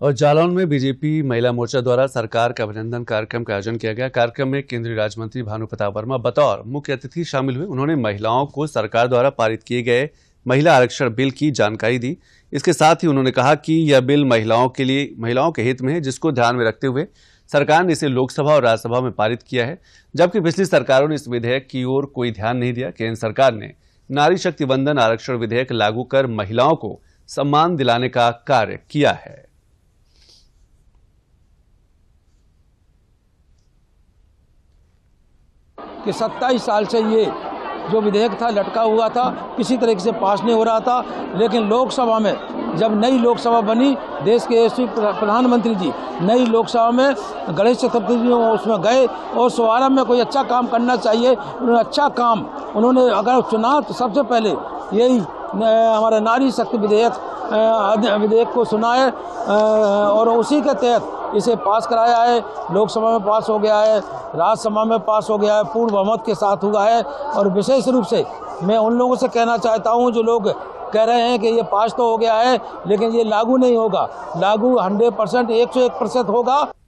और जालौन में बीजेपी महिला मोर्चा द्वारा सरकार का अभिनंदन कार्यक्रम का आयोजन किया गया। कार्यक्रम में केंद्रीय राज्य मंत्री भानु प्रताप वर्मा बतौर मुख्य अतिथि शामिल हुए। उन्होंने महिलाओं को सरकार द्वारा पारित किए गए महिला आरक्षण बिल की जानकारी दी। इसके साथ ही उन्होंने कहा कि यह बिल महिलाओं के हित में है, जिसको ध्यान में रखते हुए सरकार ने इसे लोकसभा और राज्यसभा में पारित किया है, जबकि पिछली सरकारों ने इस विधेयक की ओर कोई ध्यान नहीं दिया। केंद्र सरकार ने नारी शक्ति वंदन आरक्षण विधेयक लागू कर महिलाओं को सम्मान दिलाने का कार्य किया है। कि 27 साल से ये जो विधेयक था लटका हुआ था, किसी तरीके से पास नहीं हो रहा था। लेकिन लोकसभा में जब नई लोकसभा बनी, देश के यशस्वी प्रधानमंत्री जी नई लोकसभा में गणेश चतुर्थी उसमें गए और शुभारंभ में कोई अच्छा काम करना चाहिए, उन्होंने अच्छा काम अगर चुना तो सबसे पहले यही हमारा नारी शक्ति विधेयक को सुना है और उसी के तहत इसे पास कराया है। लोकसभा में पास हो गया है, राज्यसभा में पास हो गया है, पूर्ण बहुमत के साथ हुआ है। और विशेष रूप से मैं उन लोगों से कहना चाहता हूं जो लोग कह रहे हैं कि ये पास तो हो गया है लेकिन ये लागू नहीं होगा। लागू 100% 101% होगा।